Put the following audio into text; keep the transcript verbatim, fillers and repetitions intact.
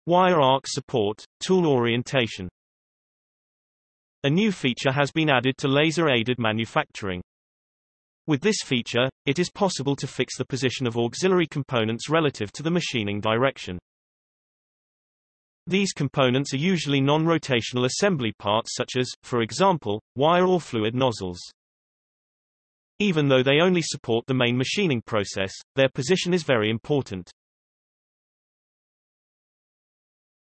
Wire arc support, tool orientation. A new feature has been added to laser-aided manufacturing. With this feature, it is possible to fix the position of auxiliary components relative to the machining direction. These components are usually non-rotational assembly parts such as, for example, wire or fluid nozzles. Even though they only support the main machining process, their position is very important.